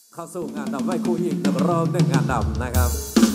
เข้าสู่งานดำไว้คู่อีก1 รอบ1 งานดำนะครับ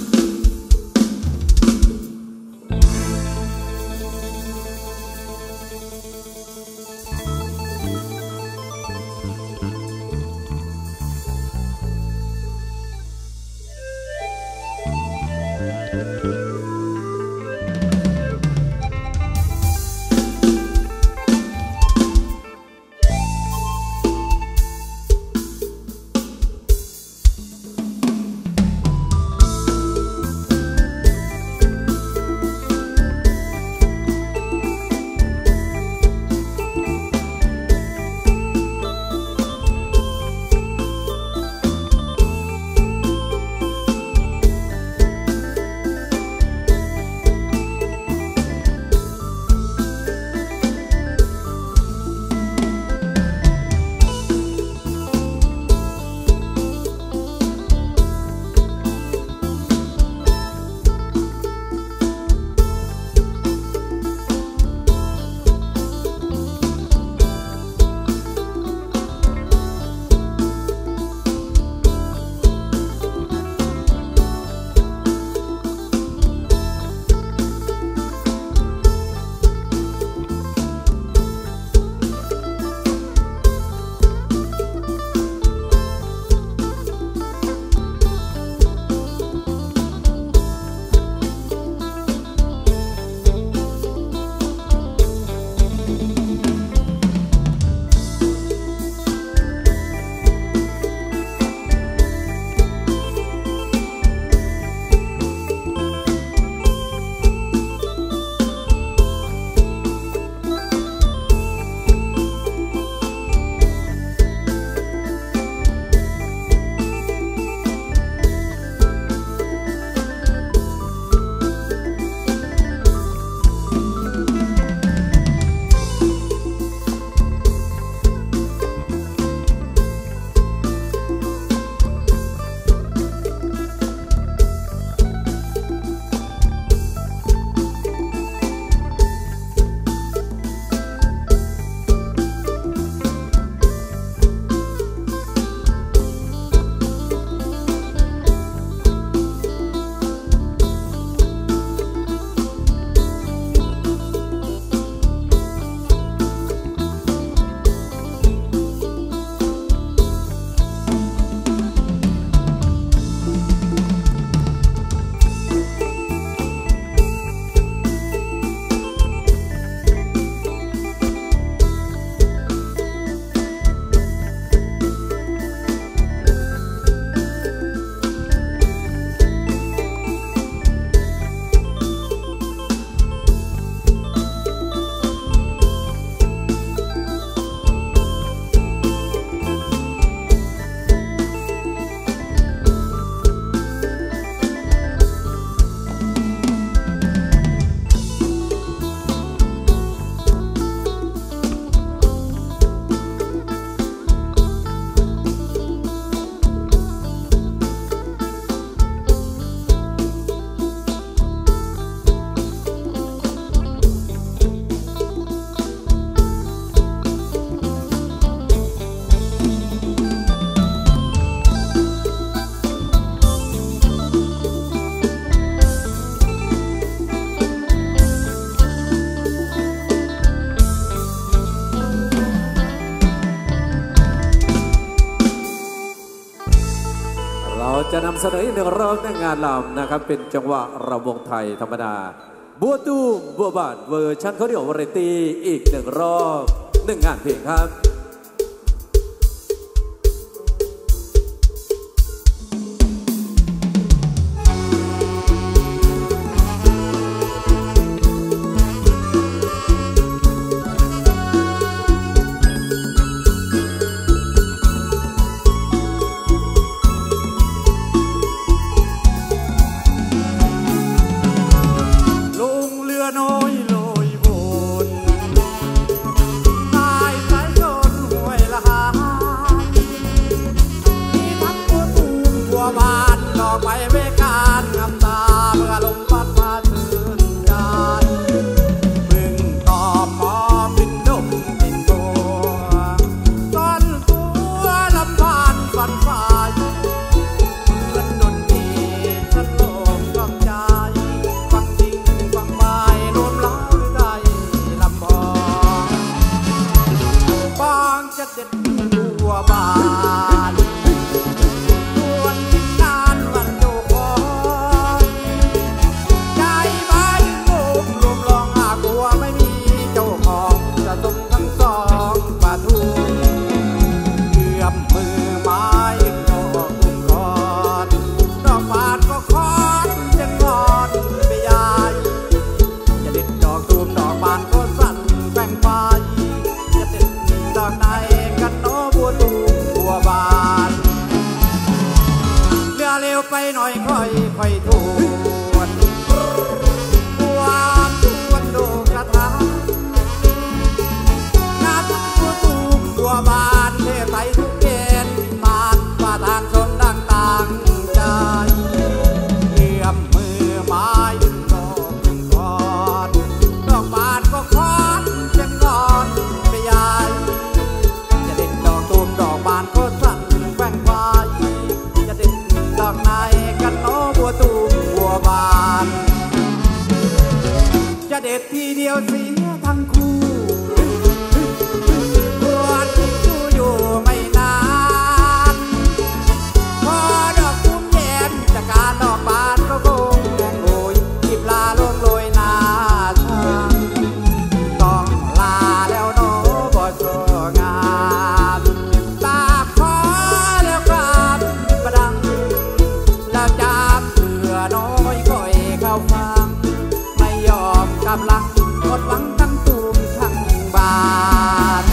จะนำเสนออีก1 รอบ1 งานลำนะครับเป็นจังหวะรำวงไทยธรรมดาบัวตูมบัวบานเวอร์ชันเขาเรียกวาไรตี้อีก1 รอบ1 งานเพลงครับน้อยลอยวนตายสายชนห่วยละหามีทั้งบัวตูมบัวบานดอกไม้เวการงามตาเมื่อลมพัดมาชื่นใจบึงตอมมอบินดงบินโบซ่อนตัวลำพานฝันฝ่ายไปหน่อยค่อยทวนความทวนโดกระทางานตัวตูมตัวบานเทไทยทุกเกณฑ์บานป่าทางชนดังต่างใจเยี่ยมมือไม้ดึงดอกดึงกอนดอกบานก็คอนเสียงกอนไปยายจะเด็ดดอกตูมดอกบานก็สั่นแกว่งควายจะเด็ดดอกไหนกันโนบัวตูมบัวบานจะเด็ดทีเดียวเสียทั้งคู่ควรคู่อยู่ไม่นานพอดอกตุ้มแย้มจากการดอกบานก็คงแห้งโอยหยิบลาลงโรยหน้าทางต้องลาแล้วโนบ่โชงานตาขอแล้วกราบประดังแล้วจับเสือน้อยค่อยเข้าฟังไม่ยอมกำลังหมดหวังทั้งตูมทั้งบาน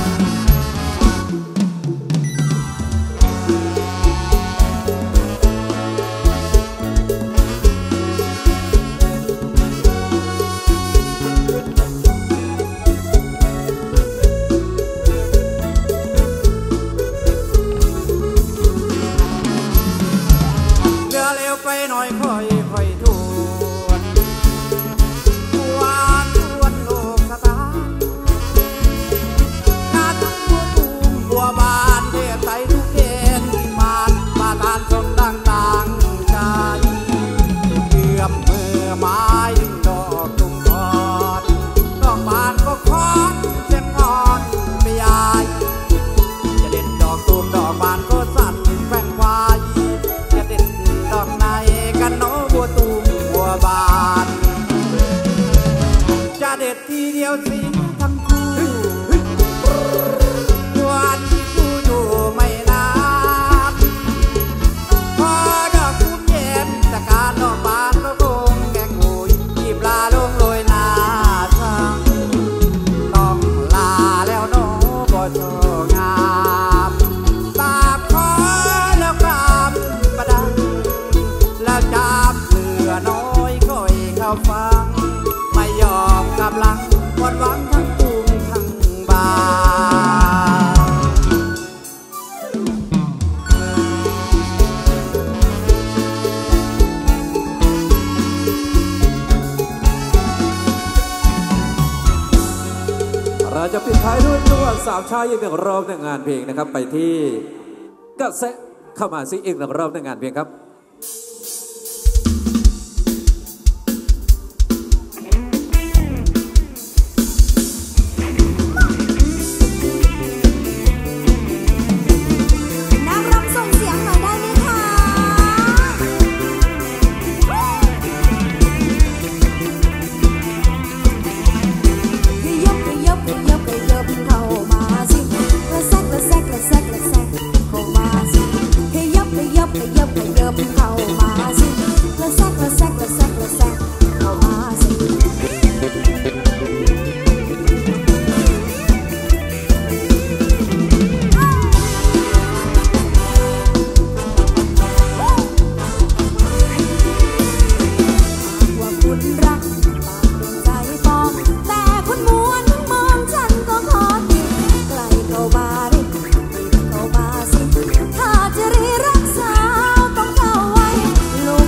เรือเร็วไปหน่อยค่อยทวนความทวนโลกสตางานทั้งบัวตูมบัวบานเทพไทยทุกเกณฑ์บานมาทานชมดังต่างใจเยื่อมมือไม้ดึงดอกตุ่มกอดดอกบานก็คอนเสียงอ่อนไม่ยายจะเด็ดดอกตูมดอกบานก็สั่นแกว่งควายจะเด็ดดอกไหนกันโนบัวตูมบัวบานจะเด็ดทีเดียวเสียทั้งคู่วันที่คู่อยู่ไม่นานพอดอกตุ้มแย้มจากการดอกบานก็คงแกงโวยหยิบลาลงโรยหน้าทางต้องลาแล้วโนบ่โชงามตาขอแล้วกราบประดังแล้วจับเสือน้อยค่อยเข้าฟังไม่ยอมกำลังหมดหวังทั้งตูมทั้งบานเราจะปิดท้ายด้วยจังหวะสามชายอีกหนึ่งรอบในงานเพลงนะครับไปที่กระแสเข้ามาซิอีกหนึ่งรอบในงานเพลงครับนักร้องส่งเสียงหน่อยได้ไหมคะขยับขยับขยับขยับเข้ามาสิกระแซกกระแซกกระแซกกระแซกเข้ามาสิขยับขยับขยับขยับเข้ามาสิกระแซกกระแซกกระแซกกระแซกเข้ามาสิ ว่าคุณรักปากเป็นใจปองแต่คุณมัวนั่งมองฉันก็ขอติดใกล้เข้ามาดิเข้ามาสิถ้าจะรีรักสาวต้องเข้าไว้ลู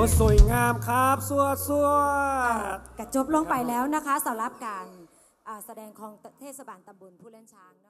สวยงามครับสวดกระจบลงไปแล้วนะคะสำหรับการแสดงของเทศบาลตำบลผู้เล่นช้าง